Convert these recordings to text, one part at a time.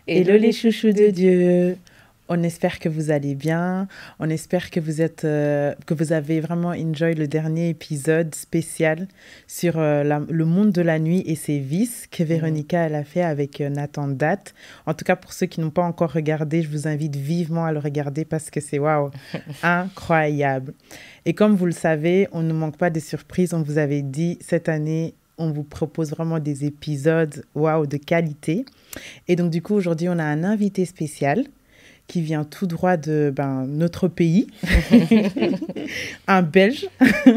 Hello les chouchous de Dieu. On espère que vous allez bien. On espère que que vous avez vraiment enjoy le dernier épisode spécial sur le monde de la nuit et ses vices que Véronica elle a fait avec Nathan Date. En tout cas, pour ceux qui n'ont pas encore regardé, je vous invite vivement à le regarder parce que c'est waouh, incroyable. Et comme vous le savez, on ne manque pas de surprises. On vous avait dit cette année, on vous propose vraiment des épisodes waouh de qualité. Et donc, du coup, aujourd'hui, on a un invité spécial qui vient tout droit de notre pays, un Belge,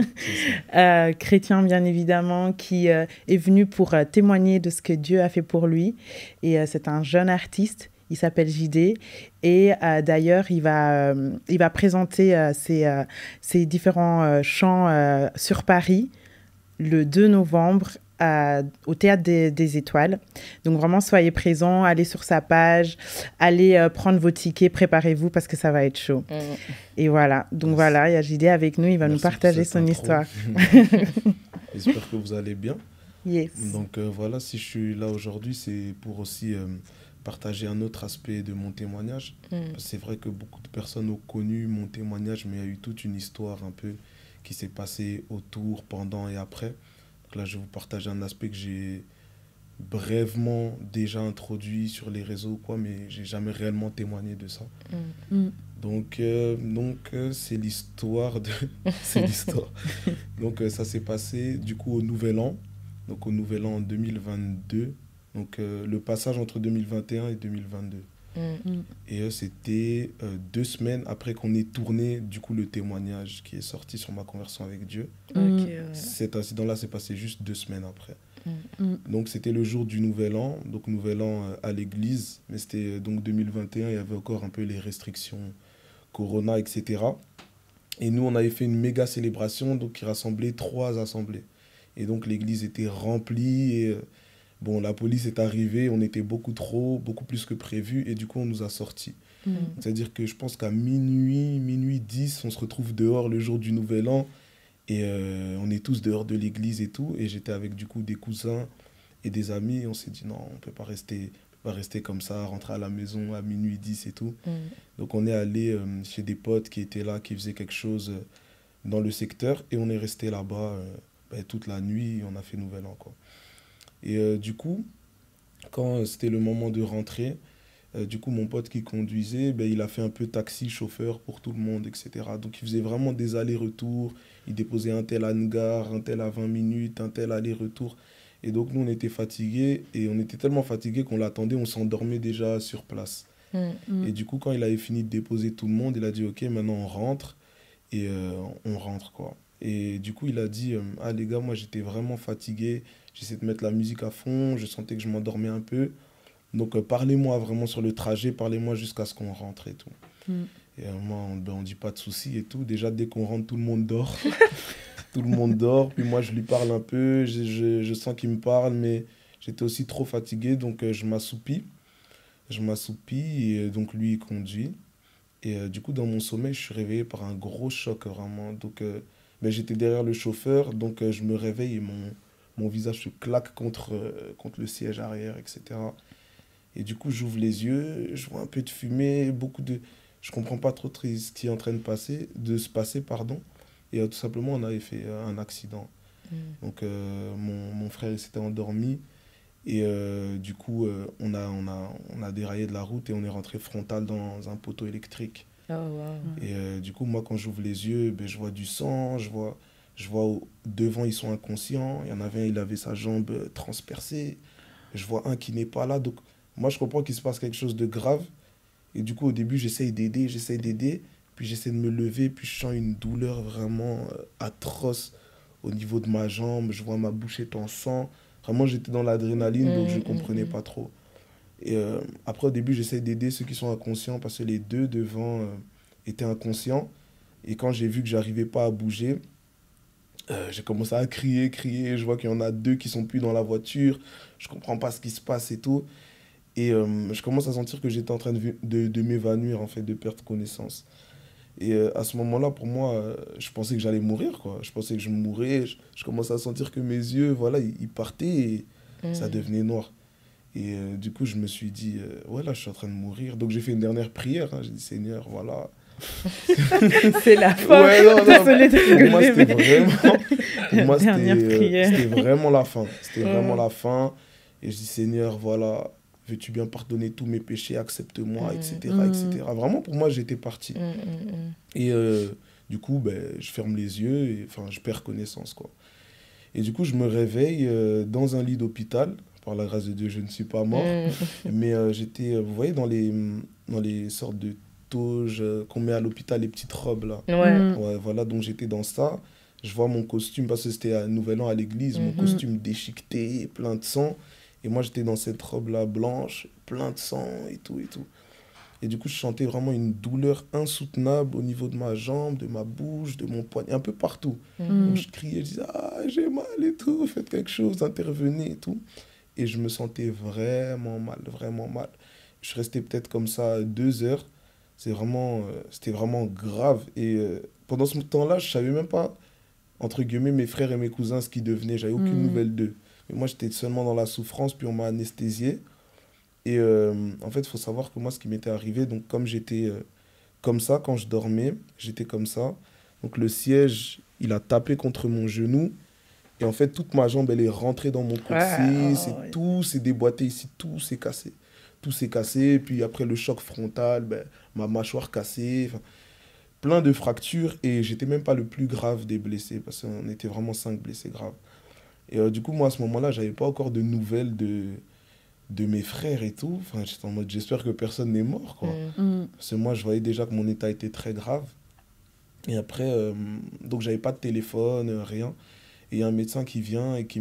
chrétien bien évidemment, qui est venu pour témoigner de ce que Dieu a fait pour lui. Et c'est un jeune artiste, il s'appelle JD. Et d'ailleurs, il va présenter ses différents chants sur Paris le 2 novembre au Théâtre des Étoiles. Donc vraiment, soyez présents, allez sur sa page, allez prendre vos tickets, préparez-vous parce que ça va être chaud. Et voilà, donc voilà, il y a JD avec nous, il va nous partager son histoire. J'espère que vous allez bien. Yes. Donc voilà, si je suis là aujourd'hui, c'est pour aussi partager un autre aspect de mon témoignage. C'est vrai que beaucoup de personnes ont connu mon témoignage, mais il y a eu toute une histoire un peu qui s'est passée autour, pendant et après. Donc là, je vais vous partager un aspect que j'ai brièvement déjà introduit sur les réseaux, mais j'ai jamais réellement témoigné de ça. Donc, c'est l'histoire de... c'est l'histoire. Donc, ça s'est passé, du coup, au Nouvel An. Donc, au Nouvel An en 2022. Donc, le passage entre 2021 et 2022. Et c'était 2 semaines après qu'on ait tourné, du coup, le témoignage qui est sorti sur ma conversion avec Dieu. Cet incident-là s'est passé juste 2 semaines après. Donc, c'était le jour du Nouvel An. Donc, Nouvel An à l'église. Mais c'était donc 2021, il y avait encore un peu les restrictions Corona, etc. Et nous, on avait fait une méga célébration donc, qui rassemblait 3 assemblées. Et donc, l'église était remplie. Et bon, la police est arrivée. On était beaucoup plus que prévu. Et du coup, on nous a sortis. C'est-à-dire que je pense qu'à minuit 10, on se retrouve dehors le jour du Nouvel An. Et on est tous dehors de l'église et tout. Et j'étais avec du coup des cousins et des amis. Et on s'est dit non, on ne peut pas rester comme ça, rentrer à la maison à minuit 10 et tout. Donc on est allé chez des potes qui étaient là, qui faisaient quelque chose dans le secteur. Et on est resté là-bas toute la nuit. Et on a fait Nouvel An, quoi. Et du coup, quand c'était le moment de rentrer, du coup, mon pote qui conduisait, il a fait un peu taxi, chauffeur pour tout le monde, etc. Donc, il faisait vraiment des allers-retours. Il déposait un tel à une gare, un tel à 20 minutes, un tel aller-retour. Et donc, nous, on était fatigués. Et on était tellement fatigués qu'on l'attendait, on s'endormait déjà sur place. Et du coup, quand il avait fini de déposer tout le monde, il a dit, OK, maintenant, on rentre. Et on rentre, quoi. Et du coup, il a dit, ah les gars, moi, j'étais vraiment fatigué. J'essayais de mettre la musique à fond. Je sentais que je m'endormais un peu. Donc, parlez-moi vraiment sur le trajet, parlez-moi jusqu'à ce qu'on rentre et tout. Et moi, on dit pas de soucis et tout. Déjà, dès qu'on rentre, tout le monde dort. Tout le monde dort. Puis moi, je lui parle un peu. Je sens qu'il me parle, mais j'étais aussi trop fatigué. Donc, je m'assoupis. Et donc, lui, il conduit. Et du coup, dans mon sommeil, je suis réveillé par un gros choc, vraiment. Donc, j'étais derrière le chauffeur. Donc, je me réveille et mon visage se claque contre le siège arrière, etc. Et du coup, j'ouvre les yeux, je vois un peu de fumée, je comprends pas trop ce qui est en train de se passer, pardon. Et tout simplement, on avait fait un accident. Donc, mon frère, il s'était endormi. Et du coup, on a déraillé de la route et on est rentré frontal dans un poteau électrique. Oh, wow. Et du coup, moi, quand j'ouvre les yeux, je vois du sang, devant, ils sont inconscients. Il y en avait un, il avait sa jambe transpercée. Je vois un qui n'est pas là. Donc, moi, je comprends qu'il se passe quelque chose de grave. Et du coup, au début, j'essaye d'aider. Puis j'essaie de me lever. Puis je sens une douleur vraiment atroce au niveau de ma jambe. Je vois ma bouche est en sang. Vraiment, j'étais dans l'adrénaline, donc je ne comprenais pas trop. Et après, au début, j'essaie d'aider ceux qui sont inconscients parce que les 2 devant étaient inconscients. Et quand j'ai vu que j'arrivais pas à bouger, j'ai commencé à crier. Je vois qu'il y en a 2 qui sont plus dans la voiture. Je comprends pas ce qui se passe et tout. Et je commence à sentir que j'étais en train de m'évanouir, en fait, de perdre connaissance. Et à ce moment-là, pour moi, je pensais que j'allais mourir, quoi. Je pensais que je mourrais. Je commençais à sentir que mes yeux, voilà, ils partaient et ça devenait noir. Et du coup, je me suis dit, ouais, là, je suis en train de mourir. Donc, j'ai fait une dernière prière. Hein. J'ai dit, Seigneur, voilà. C'est la fin. Ouais, non, Désolée de pour moi, rigoler, c'était mais... vraiment... Pour moi, Dernière prière. c'était vraiment la fin. C'était vraiment la fin. Et je dis, Seigneur, voilà, veux-tu bien pardonner tous mes péchés, accepte-moi, etc., etc. Vraiment, pour moi, j'étais parti. Et du coup, ben, je ferme les yeux et enfin, je perds connaissance, quoi. Et du coup, je me réveille dans un lit d'hôpital. Par la grâce de Dieu, je ne suis pas mort. Mais j'étais, vous voyez, dans les sortes de toges qu'on met à l'hôpital, les petites robes, là. Ouais, voilà, donc j'étais dans ça. Je vois mon costume, parce que c'était un nouvel an à l'église, mon costume déchiqueté, plein de sang. Et moi, j'étais dans cette robe-là blanche, plein de sang et tout, et tout. Et du coup, je sentais vraiment une douleur insoutenable au niveau de ma jambe, de ma bouche, de mon poignet, un peu partout. Donc, je criais, je disais, ah, j'ai mal et tout, faites quelque chose, intervenez et tout. Et je me sentais vraiment mal, vraiment mal. Je suis resté peut-être comme ça 2 heures. C'était vraiment grave. Et pendant ce temps-là, je savais même pas, entre guillemets, mes frères et mes cousins, ce qu'ils devenaient. J'avais aucune nouvelle d'eux. Mais moi, j'étais seulement dans la souffrance, puis on m'a anesthésié. Et en fait, il faut savoir que moi, ce qui m'était arrivé, donc comme j'étais comme ça, quand je dormais, j'étais comme ça. Donc le siège, il a tapé contre mon genou. Et en fait, toute ma jambe, elle est rentrée dans mon coccyx. Tout s'est déboîté ici, tout s'est cassé. Tout s'est cassé. Puis après le choc frontal, ben, ma mâchoire cassée. Plein de fractures. Et j'étais même pas le plus grave des blessés. Parce qu'on était vraiment 5 blessés graves. Et du coup, moi, à ce moment-là, j'avais pas encore de nouvelles de mes frères et tout. Enfin, j'étais en mode, j'espère que personne n'est mort, quoi. Parce que moi, je voyais déjà que mon état était très grave. Et après, donc, j'avais pas de téléphone, rien. Et il y a un médecin qui vient et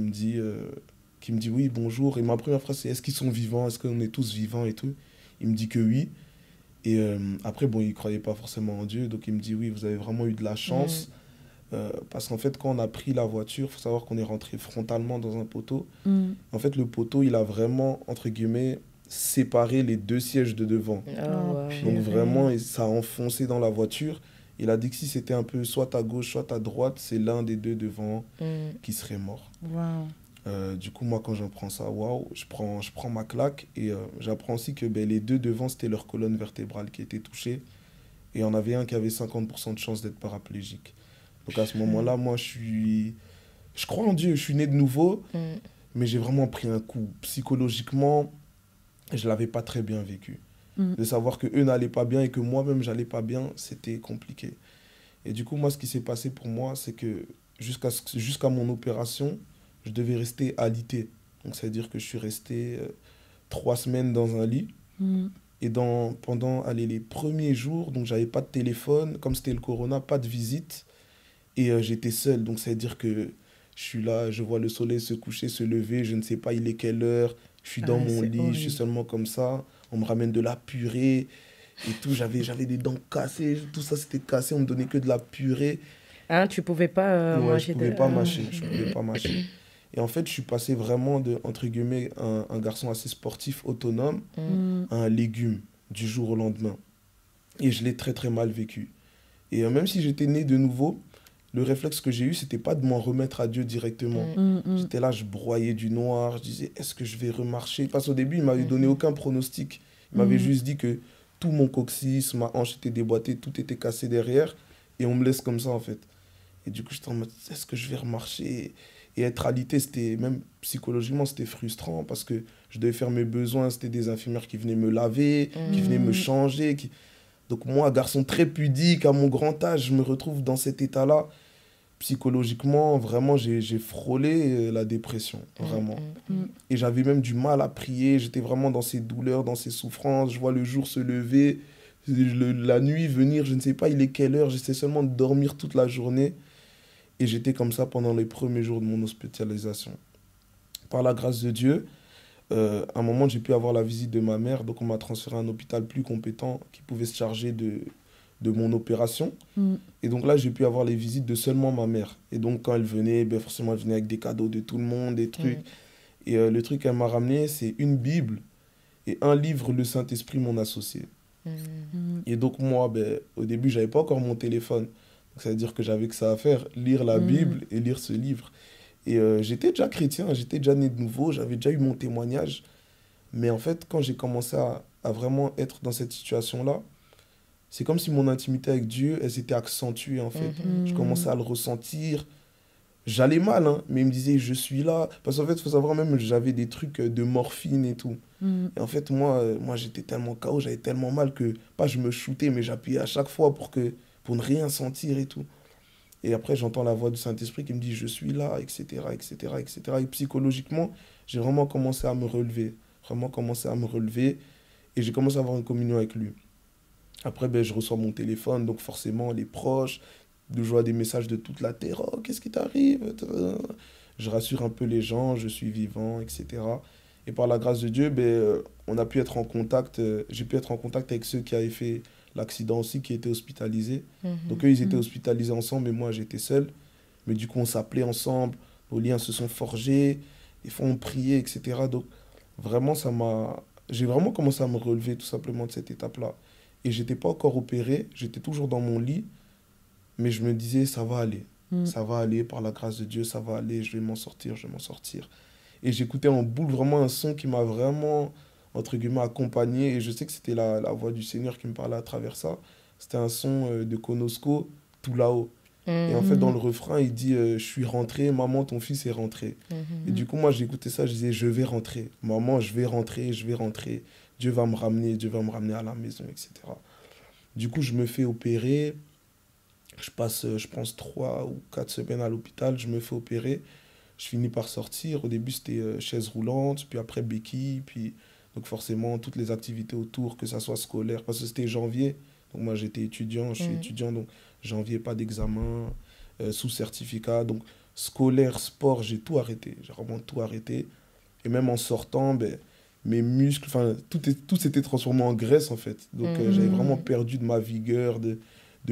qui me dit oui, bonjour. Et ma première phrase, c'est est-ce qu'ils sont vivants? Est-ce qu'on est tous vivants et tout? Il me dit que oui. Et après, bon, il croyait pas forcément en Dieu. Donc, il me dit oui, vous avez vraiment eu de la chance. Parce qu'en fait, quand on a pris la voiture, il faut savoir qu'on est rentré frontalement dans un poteau. En fait, le poteau, il a vraiment, entre guillemets, séparé les 2 sièges de devant. Donc vraiment, ça a enfoncé dans la voiture. Il a dit que si c'était un peu soit à gauche, soit à droite, c'est l'un des 2 devant qui serait mort. Du coup, moi, quand j'apprends ça, waouh, je prends ma claque. Et j'apprends aussi que ben, les 2 devant, c'était leur colonne vertébrale qui était touchée. Et il y en avait un qui avait 50% de chance d'être paraplégique. Donc à ce moment-là, moi, je crois en Dieu, je suis né de nouveau, mais j'ai vraiment pris un coup. Psychologiquement, je ne l'avais pas très bien vécu. De savoir qu'eux n'allaient pas bien et que moi-même, j'allais pas bien, c'était compliqué. Et du coup, moi, ce qui s'est passé pour moi, c'est que jusqu'à mon opération, je devais rester alité. Donc, ça veut dire que je suis resté 3 semaines dans un lit. Et pendant les premiers jours, donc j'avais pas de téléphone, comme c'était le corona, pas de visite. Et j'étais seul, donc ça veut dire que je suis là, je vois le soleil se coucher, se lever, je ne sais pas il est quelle heure, je suis dans mon lit, je suis seulement comme ça, on me ramène de la purée et tout, j'avais des dents cassées, tout ça c'était cassé, on me donnait que de la purée. Hein, tu pouvais pas Ouais, manger je pouvais pas mâcher, je pouvais pas mâcher. Et en fait, je suis passé vraiment de, entre guillemets, un garçon assez sportif, autonome, à un légume du jour au lendemain. Et je l'ai très très mal vécu. Et même si j'étais né de nouveau, le réflexe que j'ai eu, c'était pas de m'en remettre à Dieu directement. J'étais là, je broyais du noir, je disais, est-ce que je vais remarcher? Parce qu'au début, il m'avait donné aucun pronostic. Il m'avait juste dit que tout mon coccyx, ma hanche était déboîtée, tout était cassé derrière, et on me laisse comme ça, en fait. Et du coup, j'étais en mode, est-ce que je vais remarcher? Et être alité, c'était, même psychologiquement, c'était frustrant, parce que je devais faire mes besoins, c'était des infirmières qui venaient me laver, qui venaient me changer, Donc moi, garçon très pudique, à mon grand âge, je me retrouve dans cet état-là. Psychologiquement, vraiment, j'ai frôlé la dépression, vraiment. Et j'avais même du mal à prier, j'étais vraiment dans ces douleurs, dans ces souffrances. Je vois le jour se lever, la nuit venir, je ne sais pas il est quelle heure, j'essaie seulement de dormir toute la journée. Et j'étais comme ça pendant les premiers jours de mon hospitalisation. Par la grâce de Dieu, à un moment, j'ai pu avoir la visite de ma mère, donc on m'a transféré à un hôpital plus compétent qui pouvait se charger de mon opération. Et donc là, j'ai pu avoir les visites de seulement ma mère. Et donc, quand elle venait, ben forcément, elle venait avec des cadeaux de tout le monde, des trucs. Et le truc qu'elle m'a ramené, c'est une Bible et un livre, le Saint-Esprit, mon associé. Et donc, moi, ben, au début, j'avais pas encore mon téléphone. Donc, ça veut dire que j'avais que ça à faire, lire la Bible et lire ce livre. Et j'étais déjà chrétien, j'étais déjà né de nouveau, j'avais déjà eu mon témoignage. Mais en fait, quand j'ai commencé à vraiment être dans cette situation-là, c'est comme si mon intimité avec Dieu, elle s'était accentuée, en fait. Je commençais à le ressentir. J'allais mal, hein, mais il me disait, je suis là. Parce qu'en fait, il faut savoir même, j'avais des trucs de morphine et tout. Et en fait, moi j'étais tellement KO, j'avais tellement mal que, pas je me shootais, mais j'appuyais à chaque fois pour ne rien sentir et tout. Et après, j'entends la voix du Saint-Esprit qui me dit, je suis là, etc., etc., etc. Et psychologiquement, j'ai vraiment commencé à me relever. Vraiment commencé à me relever. Et j'ai commencé à avoir une communion avec lui. Après, ben, je reçois mon téléphone, donc forcément, les proches, je vois des messages de toute la terre. Oh, qu'est-ce qui t'arrive? Je rassure un peu les gens, je suis vivant, etc. Et par la grâce de Dieu, ben, on a pu être en contact, j'ai pu être en contact avec ceux qui avaient fait l'accident aussi, qui étaient hospitalisés. Donc eux, ils étaient hospitalisés ensemble et moi, j'étais seul. Mais du coup, on s'appelait ensemble, nos liens se sont forgés, des fois, on priait, etc. Donc vraiment, j'ai vraiment commencé à me relever tout simplement de cette étape-là. Et j'étais pas encore opéré, j'étais toujours dans mon lit, mais je me disais, ça va aller. Ça va aller, par la grâce de Dieu, ça va aller, je vais m'en sortir, je vais m'en sortir. Et j'écoutais en boucle vraiment un son qui m'a vraiment, entre guillemets, accompagné. Et je sais que c'était la voix du Seigneur qui me parlait à travers ça. C'était un son de Konosko, tout là-haut. Et en fait, dans le refrain, il dit je suis rentré, maman, ton fils est rentré. Et du coup, moi, j'écoutais ça, je disais je vais rentrer. Maman, je vais rentrer, je vais rentrer. Dieu va me ramener, Dieu va me ramener à la maison, etc. Du coup, je me fais opérer. Je passe, je pense, 3 ou 4 semaines à l'hôpital. Je me fais opérer. Je finis par sortir. Au début, c'était chaise roulante, puis après béquille. Puis, donc forcément, toutes les activités autour, que ça soit scolaire, parce que c'était janvier. Donc moi, j'étais étudiant, je suis étudiant, donc janvier, pas d'examen, sous certificat. Donc scolaire, sport, j'ai tout arrêté. J'ai vraiment tout arrêté. Et même en sortant, ben, mes muscles, enfin, tout s'était transformé en graisse, en fait. Donc j'avais vraiment perdu de ma vigueur, de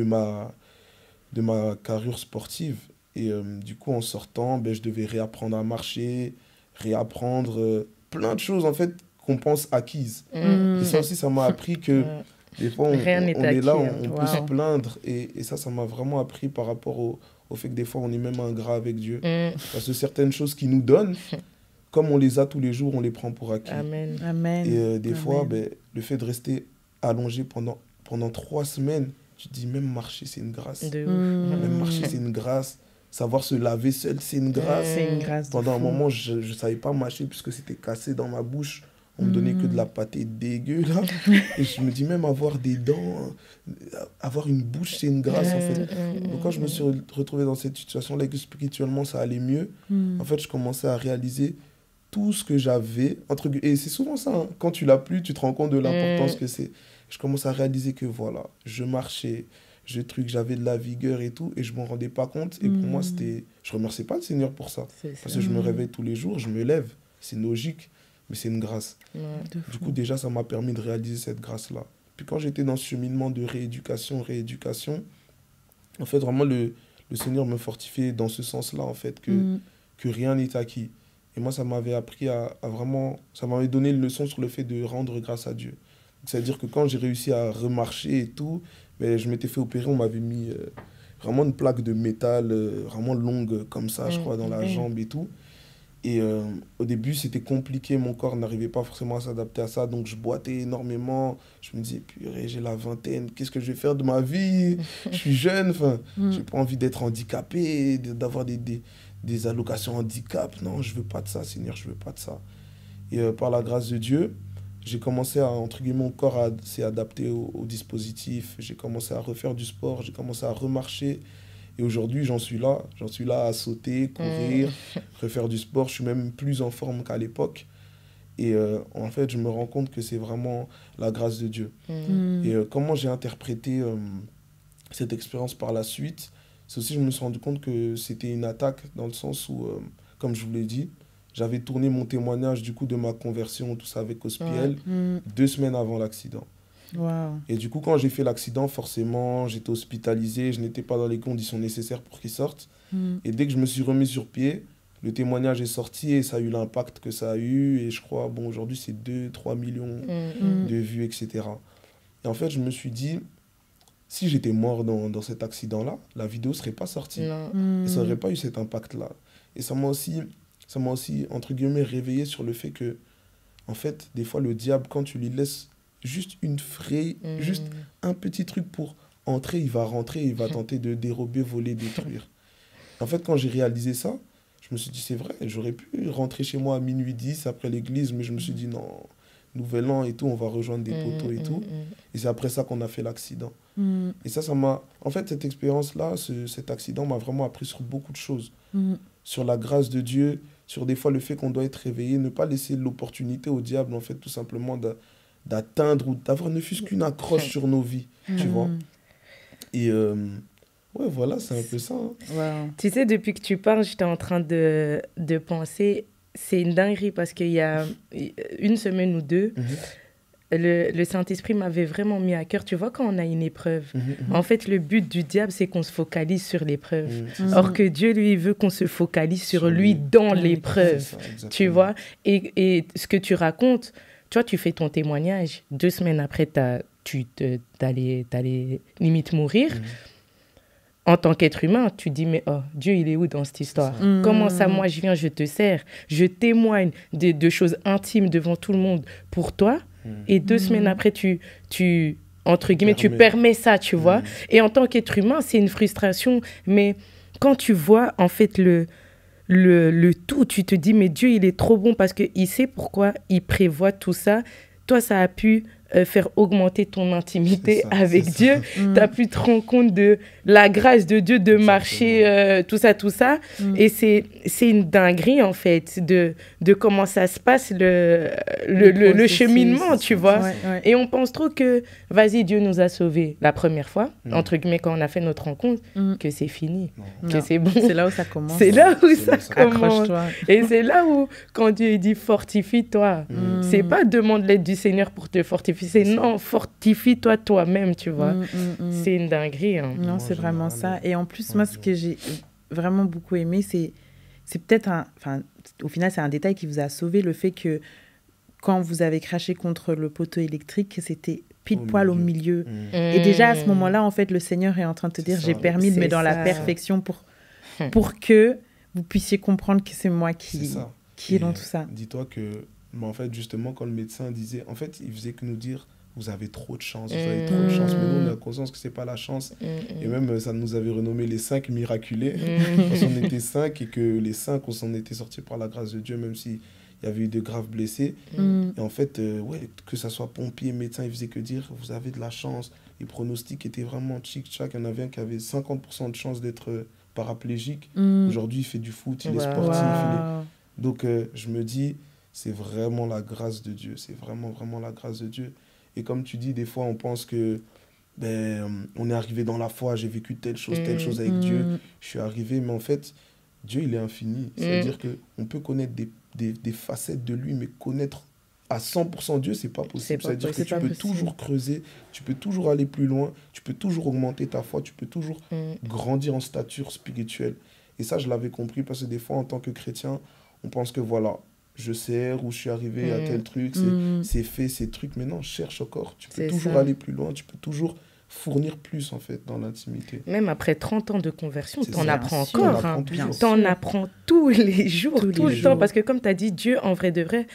ma carrure sportive. Et du coup, en sortant, ben, je devais réapprendre à marcher, réapprendre plein de choses, en fait, qu'on pense acquises. Et ça aussi, ça m'a appris que des fois, Rien n'est on est là, acquis, on peut se plaindre. Et ça m'a vraiment appris par rapport au fait que des fois, on est même ingrat avec Dieu. Parce que certaines choses qu'il nous donne, comme on les a tous les jours, on les prend pour acquis. Amen. Amen. Et des fois, ben, le fait de rester allongé pendant 3 semaines, tu te dis, même marcher, c'est une grâce. Même marcher, c'est une grâce. Savoir se laver seul, c'est une grâce. C'est une grâce. Pendant un moment, je ne savais pas mâcher puisque c'était cassé dans ma bouche. On me donnait que de la pâtée dégueu, là. Et je me dis, même avoir des dents, avoir une bouche, c'est une grâce, en fait. Donc, quand je me suis retrouvé dans cette situation-là et que spirituellement, ça allait mieux, en fait, je commençais à réaliser tout ce que j'avais. Et c'est souvent ça, hein. Quand tu l'as plus, tu te rends compte de l'importance que c'est. Je commence à réaliser que, voilà, je marchais, j'avais de la vigueur et tout, et je ne m'en rendais pas compte. Et pour moi, c'était... Je ne remerciais pas le Seigneur pour ça. Parce que je me réveille tous les jours, je me lève. C'est logique, mais c'est une grâce. Du coup, déjà, ça m'a permis de réaliser cette grâce-là. Puis quand j'étais dans ce cheminement de rééducation, en fait, vraiment, le Seigneur me fortifiait dans ce sens-là, en fait, que rien n'est acquis. Et moi, ça m'avait appris à vraiment... Ça m'avait donné une leçon sur le fait de rendre grâce à Dieu. C'est-à-dire que quand j'ai réussi à remarcher et tout, ben, je m'étais fait opérer, on m'avait mis vraiment une plaque de métal vraiment longue comme ça, je crois, dans la jambe et tout. Et au début, c'était compliqué, mon corps n'arrivait pas forcément à s'adapter à ça, donc je boitais énormément. Je me disais, purée, j'ai la vingtaine, qu'est-ce que je vais faire de ma vie? Je suis jeune, enfin, j'ai pas envie d'être handicapé, d'avoir des allocations handicap. Non, je veux pas de ça, Seigneur, je veux pas de ça. Et par la grâce de Dieu, j'ai commencé à, entre guillemets, mon corps s'est adapté au dispositif. J'ai commencé à refaire du sport, j'ai commencé à remarcher. Et aujourd'hui, j'en suis là à sauter, courir, refaire du sport. Je suis même plus en forme qu'à l'époque. Et en fait, je me rends compte que c'est vraiment la grâce de Dieu. Et comment j'ai interprété cette expérience par la suite, c'est aussi, je me suis rendu compte que c'était une attaque dans le sens où, comme je vous l'ai dit, j'avais tourné mon témoignage du coup de ma conversion, tout ça avec Hospiel, 2 semaines avant l'accident. Wow. Et du coup, quand j'ai fait l'accident, forcément, j'étais hospitalisé, je n'étais pas dans les conditions nécessaires pour qu'il sorte. Et dès que je me suis remis sur pied, le témoignage est sorti et ça a eu l'impact que ça a eu. Et je crois, bon, aujourd'hui, c'est 2-3 millions de vues, etc. Et en fait, je me suis dit, si j'étais mort dans cet accident-là, la vidéo ne serait pas sortie. Et ça n'aurait pas eu cet impact-là. Et ça m'a aussi, entre guillemets, réveillé sur le fait que En fait, des fois, le diable, quand tu lui laisses juste juste un petit truc pour entrer, il va rentrer, il va tenter de dérober, voler, détruire. En fait, quand j'ai réalisé ça, je me suis dit, c'est vrai, j'aurais pu rentrer chez moi à minuit 10 après l'église, mais je me suis dit, non, nouvel an et tout, on va rejoindre des poteaux et tout. Et c'est après ça qu'on a fait l'accident. Et ça m'a... En fait, cette expérience-là, cet accident m'a vraiment appris sur beaucoup de choses. Sur la grâce de Dieu, sur des fois le fait qu'on doit être réveillé, ne pas laisser l'opportunité au diable, en fait, tout simplement d'atteindre ou d'avoir ne fût-ce qu'une accroche sur nos vies, tu vois. Et ouais, voilà, c'est un peu ça. Hein. Wow. Tu sais, depuis que tu parles, j'étais en train de penser, c'est une dinguerie parce qu'il y a une semaine ou deux, le Saint-Esprit m'avait vraiment mis à cœur. Tu vois, quand on a une épreuve, en fait, le but du diable, c'est qu'on se focalise sur l'épreuve. Or que Dieu, lui, veut qu'on se focalise sur lui dans l'épreuve. Tu vois, et ce que tu racontes, tu vois, tu fais ton témoignage. 2 semaines après, t'allais limite mourir. En tant qu'être humain, tu dis, mais oh, Dieu, il est où dans cette histoire? Comment ça, moi, je viens, je te sers, je témoigne de choses intimes devant tout le monde pour toi, et 2 semaines après, entre guillemets, tu permets ça, tu vois. Et en tant qu'être humain, c'est une frustration, mais quand tu vois, en fait, le tout, tu te dis, mais Dieu, il est trop bon parce qu'il sait pourquoi il prévoit tout ça. Toi, ça a pu faire augmenter ton intimité avec Dieu. Tu as pu te rendre compte de la grâce de Dieu de marcher, tout ça. Et c'est une dinguerie, en fait, de comment ça se passe, le cheminement, tu vois. Ouais. Et on pense trop que, vas-y, Dieu nous a sauvés la première fois, entre guillemets, quand on a fait notre rencontre, que c'est fini, que c'est bon. C'est là où ça commence. C'est là où ça commence. Et c'est là où, quand Dieu dit fortifie-toi, c'est pas demande l'aide du Seigneur pour te fortifier. C'est non, fortifie-toi toi-même, tu vois. C'est une dinguerie. Hein. Non, c'est vraiment ça. Et en plus, moi, ce que j'ai vraiment beaucoup aimé, c'est peut-être au final, c'est un détail qui vous a sauvé, le fait que quand vous avez craché contre le poteau électrique, c'était pile poil au milieu. Et déjà, à ce moment-là, en fait, le Seigneur est en train de te dire, j'ai permis de mettre dans la perfection pour que vous puissiez comprendre que c'est moi qui est dans tout ça. Dis-toi que mais en fait, justement, quand le médecin disait... En fait, il faisait que nous dire, vous avez trop de chance, vous avez trop de chance. Mais nous, on a conscience que ce n'est pas la chance. Et même, ça nous avait renommé les 5 miraculés. Parce qu'on était 5 et que les 5, on s'en était sortis par la grâce de Dieu, même s'il y avait eu de graves blessés. Et en fait, que ça soit pompier, médecin, il faisait que dire, vous avez de la chance. Les pronostics étaient vraiment tchic-tchac. Il y en avait un qui avait 50% de chance d'être paraplégique. Aujourd'hui, il fait du foot, il est sportif. Donc, je me dis... C'est vraiment la grâce de Dieu. C'est vraiment, vraiment la grâce de Dieu. Et comme tu dis, des fois, on pense que on est arrivé dans la foi, j'ai vécu telle chose avec Dieu. Je suis arrivé, mais en fait, Dieu, il est infini. C'est-à-dire qu'on peut connaître des facettes de lui, mais connaître à 100% Dieu, c'est pas possible. C'est-à-dire que tu peux toujours creuser, tu peux toujours aller plus loin, tu peux toujours augmenter ta foi, tu peux toujours grandir en stature spirituelle. Et ça, je l'avais compris parce que des fois, en tant que chrétien, on pense que voilà, je sers ou je suis arrivé à tel truc, c'est fait, ces trucs. Mais non, cherche encore. Tu peux toujours aller plus loin, tu peux toujours fournir plus, en fait, dans l'intimité. Même après 30 ans de conversion, tu en apprends encore. Tu en apprends tous les jours, tout le temps. Parce que comme tu as dit, Dieu, en vrai de vrai,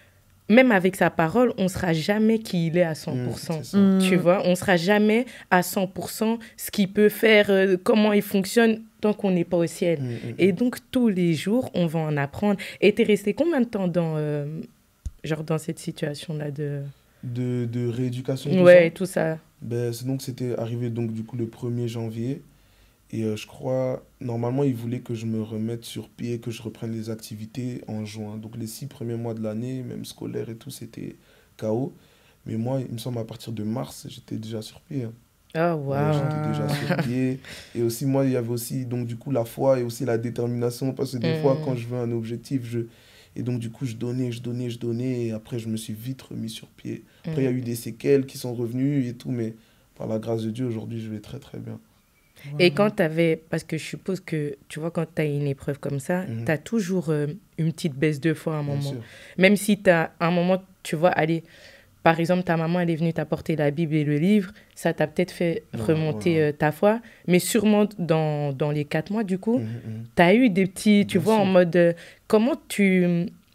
même avec sa parole, on ne sera jamais qui il est à 100%. Tu vois, on ne sera jamais à 100% ce qu'il peut faire, comment il fonctionne, tant qu'on n'est pas au ciel. Et donc, tous les jours, on va en apprendre. Et tu es resté combien de temps dans cette situation-là de rééducation? Tout ça. Donc, c'était arrivé du coup, le 1er janvier. Et je crois, normalement, ils voulaient que je me remette sur pied, que je reprenne les activités en juin. Donc, les 6 premiers mois de l'année, même scolaire et tout, c'était chaos. Mais moi, il me semble, à partir de mars, j'étais déjà sur pied. Oh, wow. J'étais déjà sur pied. Et aussi, moi, il y avait aussi, donc, du coup, la foi et aussi la détermination. Parce que des fois, quand je veux un objectif, Et donc, du coup, je donnais. Et après, je me suis vite remis sur pied. Après, il y a eu des séquelles qui sont revenues et tout. Mais par la grâce de Dieu, aujourd'hui, je vais très, très bien. Wow. Et quand tu avais... Parce que je suppose que, tu vois, quand tu as une épreuve comme ça, tu as toujours une petite baisse de foi à un moment. Même si tu as un moment, tu vois, allez... Par exemple, ta maman, elle est venue t'apporter la Bible et le livre. Ça t'a peut-être fait remonter ta foi. Mais sûrement, dans les 4 mois, du coup, tu as eu des petits... Tu vois, en mode... comment tu...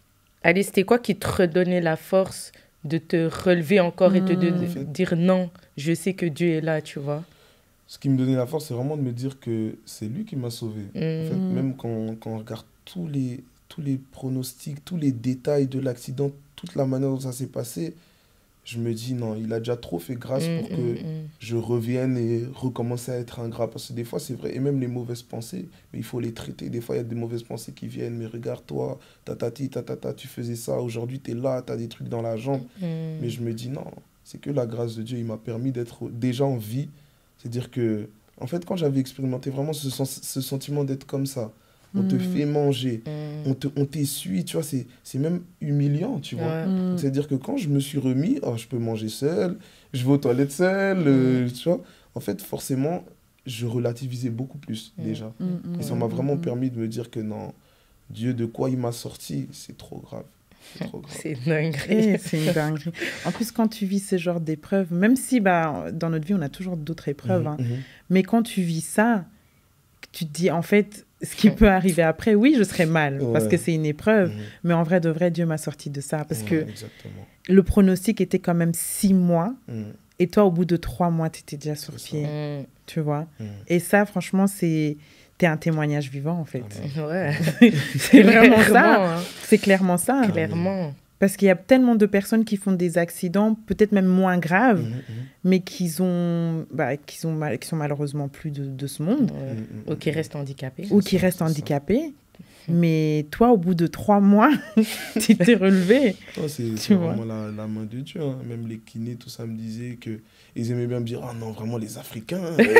Allez, c'était quoi qui te redonnait la force de te relever encore et de dire non, je sais que Dieu est là, tu vois? Ce qui me donnait la force, c'est vraiment de me dire que c'est lui qui m'a sauvé. En fait, même quand on regarde tous les pronostics, tous les détails de l'accident, toute la manière dont ça s'est passé, je me dis non, il a déjà trop fait grâce pour que je revienne et recommence à être ingrat. Parce que des fois, c'est vrai, et même les mauvaises pensées, mais il faut les traiter. Des fois, il y a des mauvaises pensées qui viennent, mais regarde-toi, tu faisais ça, aujourd'hui, tu es là, tu as des trucs dans la jambe. Mais je me dis non, c'est que la grâce de Dieu, il m'a permis d'être déjà en vie. C'est-à-dire que, en fait, quand j'avais expérimenté vraiment ce sentiment d'être comme ça, on te fait manger, on t'essuie, tu vois, c'est même humiliant, tu vois. C'est-à-dire que quand je me suis remis, oh, je peux manger seul, je vais aux toilettes seul, tu vois. En fait, forcément, je relativisais beaucoup plus déjà. Et ça m'a vraiment permis de me dire que non, Dieu, de quoi il m'a sorti, c'est trop grave. C'est dinguerie. C'est une dinguerie. En plus, quand tu vis ce genre d'épreuves, même si dans notre vie, on a toujours d'autres épreuves, mais quand tu vis ça, tu te dis, en fait, ce qui peut arriver après, oui, je serai mal, parce que c'est une épreuve, mais en vrai de vrai, Dieu m'a sorti de ça, parce que le pronostic était quand même 6 mois, et toi, au bout de 3 mois, tu étais déjà sur pied, tu vois. Et ça, franchement, t'es un témoignage vivant, en fait. Ouais. C'est vraiment ça. C'est clairement ça. Clairement. Parce qu'il y a tellement de personnes qui font des accidents, peut-être même moins graves, mais qui sont malheureusement plus de ce monde. Ou qui restent handicapés. Ou qui restent handicapés. Mais toi, au bout de 3 mois, tu t'es relevé. Oh, c'est vraiment la main de Dieu. Hein. Même les kinés, tout ça me disait qu'ils aimaient bien me dire « Ah non, vraiment, les Africains...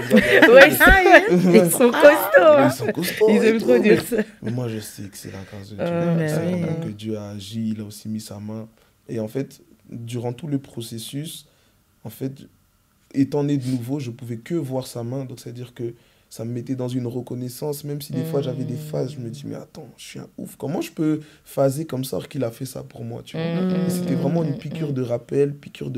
ils sont costauds. Ils sont costauds. Ils aiment trop dire ça. Mais moi, je sais que c'est la grâce de Dieu. C'est vraiment que Dieu a agi, il a aussi mis sa main. Et en fait, durant tout le processus, en fait, étant né de nouveau, je pouvais que voir sa main. Donc, c'est-à-dire que ça me mettait dans une reconnaissance, même si des fois j'avais des phases, je me dis, mais attends, je suis un ouf, comment je peux phaser comme ça qu'il a fait ça pour moi, tu vois. Et c'était vraiment une piqûre de rappel.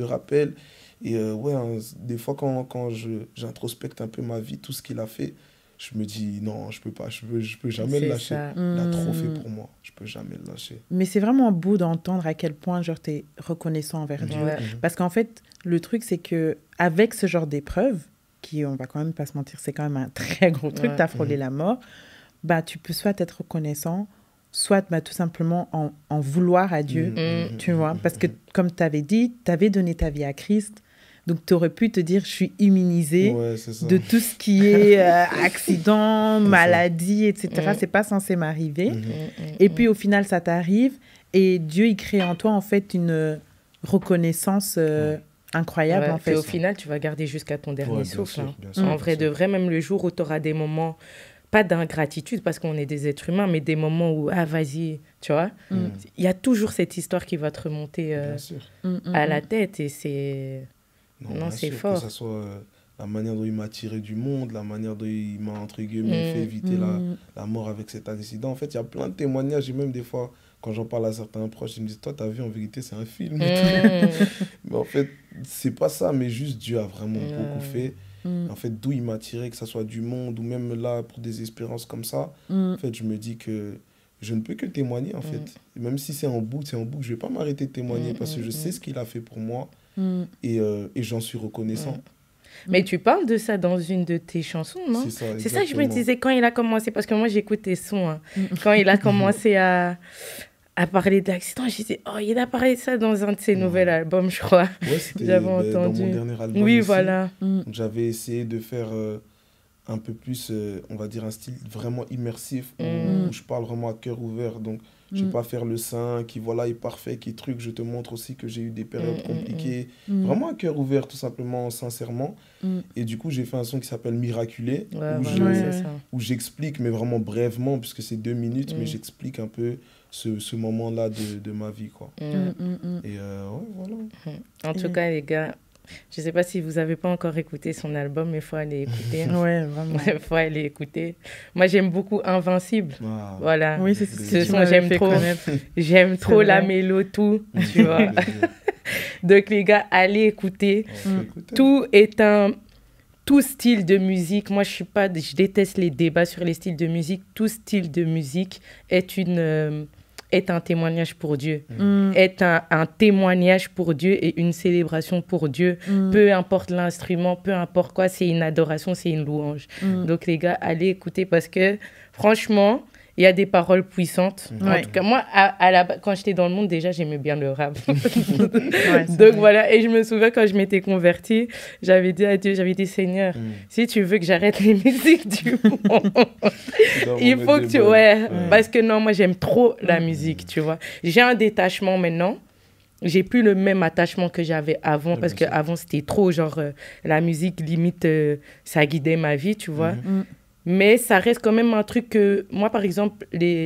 Et des fois, quand j'introspecte un peu ma vie, tout ce qu'il a fait, je me dis, non, je peux jamais le lâcher. Il a trop fait pour moi, je peux jamais le lâcher. Mais c'est vraiment beau d'entendre à quel point, genre, t'es reconnaissant envers Dieu. Parce qu'en fait, le truc, c'est qu'avec ce genre d'épreuve, qui, on va quand même pas se mentir, c'est quand même un très gros truc, t'as frôlé la mort, bah, tu peux soit être reconnaissant, soit tout simplement en vouloir à Dieu, tu vois. Parce que, comme tu avais dit, tu avais donné ta vie à Christ, donc tu aurais pu te dire, je suis immunisée de tout ce qui est accident, maladie, etc. C'est pas censé m'arriver. Et puis, au final, ça t'arrive, et Dieu, il crée en toi, en fait, une reconnaissance incroyable, en fait. Et au final, tu vas garder jusqu'à ton dernier souffle. Bien sûr, en vrai de vrai, même le jour où tu auras des moments, pas d'ingratitude parce qu'on est des êtres humains, mais des moments où, vas-y, tu vois, il y a toujours cette histoire qui va te remonter à la tête et c'est... Non, c'est fort. Que ce soit la manière dont il m'a tiré du monde, la manière dont il m'a, entre guillemets, fait éviter la mort avec cet accident. En fait, il y a plein de témoignages et même des fois, quand j'en parle à certains proches, ils me disent, toi, ta vie, en vérité, c'est un film. Mais en fait, c'est pas ça, mais juste Dieu a vraiment beaucoup fait. En fait, d'où il m'a tiré, que ce soit du monde ou même là, pour des expériences comme ça, en fait, je me dis que je ne peux que témoigner, en fait. Et même si c'est en boucle, je vais pas m'arrêter de témoigner parce que je sais ce qu'il a fait pour moi et j'en suis reconnaissant. Mais tu parles de ça dans une de tes chansons, non? C'est ça que je me disais quand il a commencé, parce que moi j'écoute tes sons, hein. Quand il a commencé à parler d'accident, je disais, oh, il a parlé de ça dans un de ses nouveaux albums, je crois. Ouais, c'était dans mon dernier album. Oui, aussi. voilà. Donc, j'avais essayé de faire un peu plus, on va dire, un style vraiment immersif, où je parle vraiment à cœur ouvert. Donc, je ne vais pas faire le saint qui, voilà, est parfait, qui truc. Je te montre aussi que j'ai eu des périodes compliquées. Vraiment à cœur ouvert, tout simplement, sincèrement. Et du coup, j'ai fait un son qui s'appelle Miraculé, où j'explique, mais vraiment brièvement, puisque c'est 2 minutes, mais j'explique un peu ce moment-là de ma vie, quoi. Et voilà. En tout cas, les gars, je ne sais pas si vous n'avez pas encore écouté son album, mais il faut aller écouter. Ouais, vraiment. Il faut aller écouter. Moi, j'aime beaucoup Invincible. Voilà. Oui, c'est ce son, j'aime trop la mélo, tout, tu vois. Donc, les gars, allez écouter. Tout style de musique. Moi, je déteste les débats sur les styles de musique. Tout style de musique est une est un témoignage pour Dieu, est un témoignage pour Dieu et une célébration pour Dieu. Peu importe l'instrument, peu importe quoi, c'est une adoration, c'est une louange. Donc les gars, allez écouter parce que franchement, il y a des paroles puissantes. En tout cas, moi, quand j'étais dans le monde, déjà, j'aimais bien le rap. Donc voilà, et je me souviens quand je m'étais convertie, j'avais dit à Dieu, j'avais dit, Seigneur, si tu veux que j'arrête les musiques du monde, il faut que tu... Parce que non, moi, j'aime trop la musique, tu vois. J'ai un détachement maintenant. J'ai plus le même attachement que j'avais avant, parce qu'avant, c'était trop, genre, la musique, limite, ça guidait ma vie, tu vois. Mais ça reste quand même un truc que... Moi, par exemple,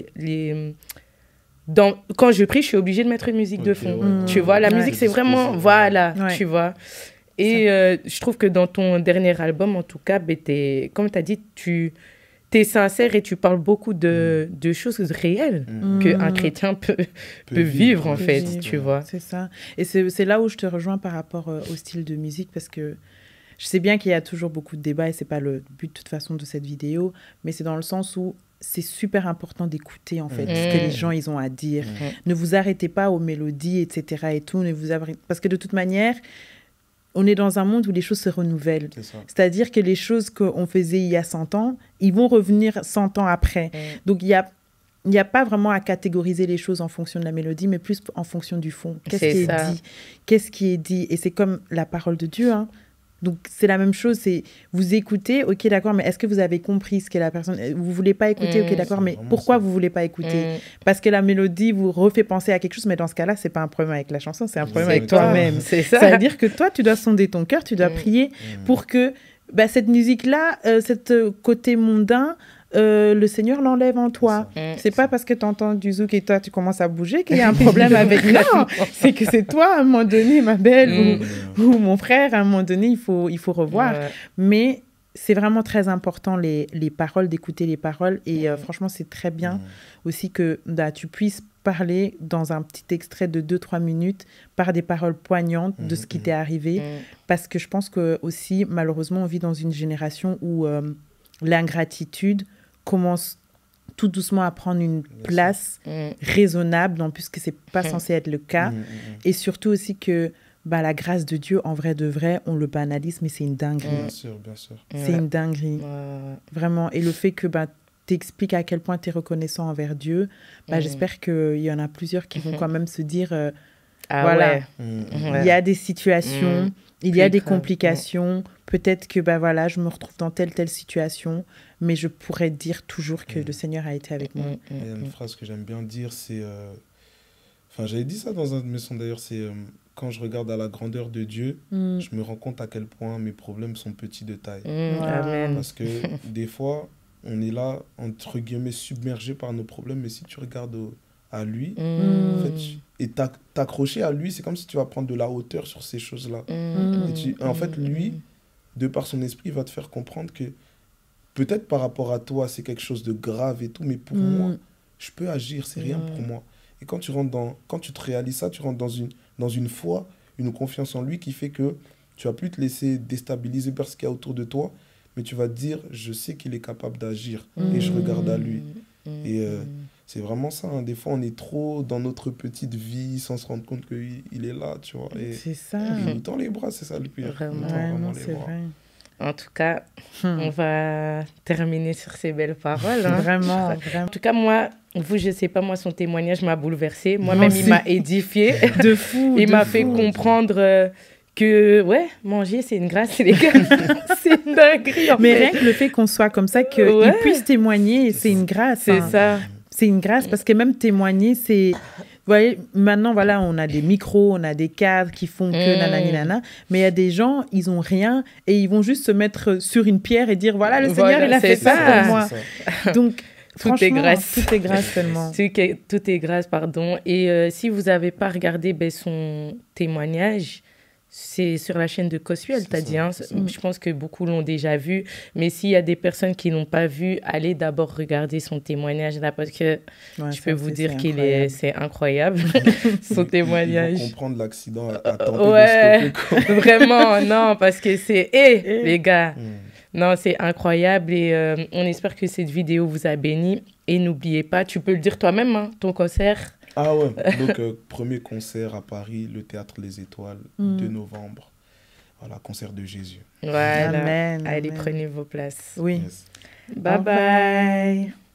quand je prie, je suis obligée de mettre une musique de fond. Tu vois, la musique, c'est vraiment... Voilà, tu vois. Et je trouve que dans ton dernier album, en tout cas, comme tu as dit, tu es sincère et tu parles beaucoup de choses réelles qu'un chrétien peut vivre, en fait, tu vois. C'est ça. Et c'est là où je te rejoins par rapport au style de musique, parce que je sais bien qu'il y a toujours beaucoup de débats et c'est pas le but de toute façon de cette vidéo, mais c'est dans le sens où c'est super important d'écouter en fait ce que les gens ils ont à dire. Ne vous arrêtez pas aux mélodies, etc. et tout. Parce que de toute manière, on est dans un monde où les choses se renouvellent. C'est-à-dire que les choses qu'on faisait il y a 100 ans, ils vont revenir 100 ans après. Donc il n'y a pas vraiment à catégoriser les choses en fonction de la mélodie, mais plus en fonction du fond. Qu'est-ce qui est dit? Et c'est comme la parole de Dieu, hein. Donc, c'est la même chose, c'est vous écoutez, ok, d'accord, mais est-ce que vous avez compris ce qu'est la personne? Vous voulez pas écouter, ok, d'accord, mais pourquoi vous voulez pas écouter? Parce que la mélodie vous refait penser à quelque chose, mais dans ce cas-là, c'est pas un problème avec la chanson, c'est un problème avec toi-même. C'est ça. Ça veut dire que toi, tu dois sonder ton cœur, tu dois prier pour que cette musique-là, cette côté mondain, le Seigneur l'enlève en toi. C'est pas parce que tu entends du zouk et toi tu commences à bouger qu'il y a un problème avec non, c'est que c'est toi à un moment donné, ma belle, ou mon frère, à un moment donné, il faut revoir. Mais c'est vraiment très important les paroles, d'écouter les paroles et franchement c'est très bien aussi que tu puisses parler dans un petit extrait de 2-3 minutes par des paroles poignantes de ce qui t'est arrivé, parce que je pense que aussi malheureusement on vit dans une génération où l'ingratitude commence tout doucement à prendre une place raisonnable, puisque c'est pas censé être le cas. Et surtout aussi que la grâce de Dieu, en vrai de vrai, on le banalise, mais c'est une dinguerie. Bien sûr, bien sûr. C'est une dinguerie. Vraiment. Et le fait que t'expliques à quel point tu es reconnaissant envers Dieu, j'espère qu'il y en a plusieurs qui vont quand même se dire, voilà, il y a des situations, il y a des complications, peut-être que je me retrouve dans telle situation, mais je pourrais dire toujours que le Seigneur a été avec moi. Il y a une phrase que j'aime bien dire, c'est... j'avais dit ça dans un de mes sons d'ailleurs, c'est quand je regarde à la grandeur de Dieu, je me rends compte à quel point mes problèmes sont petits de taille. Amen. Parce que des fois, on est là, entre guillemets, submergé par nos problèmes, mais si tu regardes à lui, en fait, et t'accrocher à lui, c'est comme si tu vas prendre de la hauteur sur ces choses-là. Et en fait, lui, de par son esprit, il va te faire comprendre que peut-être par rapport à toi, c'est quelque chose de grave et tout, mais pour moi, je peux agir, c'est rien pour moi. Et quand tu te réalises ça, tu rentres dans une foi, une confiance en lui qui fait que tu vas plus te laisser déstabiliser par ce qu'il y a autour de toi, mais tu vas te dire, je sais qu'il est capable d'agir et je regarde à lui. Et c'est vraiment ça, hein. Des fois, on est trop dans notre petite vie sans se rendre compte qu'il est là, tu vois. Et c'est ça. Il nous tend les bras, c'est ça le pire. Vraiment, c'est vrai. En tout cas, on va terminer sur ces belles paroles. Hein. Vraiment. En tout cas, moi, je sais pas, moi, son témoignage m'a bouleversée. Moi-même, il m'a édifiée. De fou. Il m'a fait comprendre que, manger, c'est une grâce, les gars. C'est une dinguerie, mais rien que le fait qu'on soit comme ça, qu'il puisse témoigner, c'est une grâce. C'est ça. C'est une grâce, parce que même témoigner, c'est... Vous voyez, maintenant, on a des micros, on a des cadres qui font que nanani nana, mais il y a des gens, ils ont rien et ils vont juste se mettre sur une pierre et dire, voilà, le Seigneur, il a fait ça pour moi. Donc, tout est grâce. Tout est grâce tellement. Tout est grâce, pardon. Et si vous n'avez pas regardé son témoignage, c'est sur la chaîne de Cossuel, t'as dit. Hein. Je pense que beaucoup l'ont déjà vu. Mais s'il y a des personnes qui ne l'ont pas vu, allez d'abord regarder son témoignage là, parce que je peux vous dire c'est incroyable, son témoignage. Ils vont comprendre l'accident à tenter de stopper. Vraiment, non, parce que c'est... les gars, Non, c'est incroyable et on espère que cette vidéo vous a béni. Et n'oubliez pas, tu peux le dire toi-même, hein, ton concert. Ah ouais, donc premier concert à Paris, le Théâtre Les Étoiles, 2 novembre. Voilà, concert de Jésus. Voilà. Amen, Allez, amen. prenez vos places. Oui. Yes. Bye bye.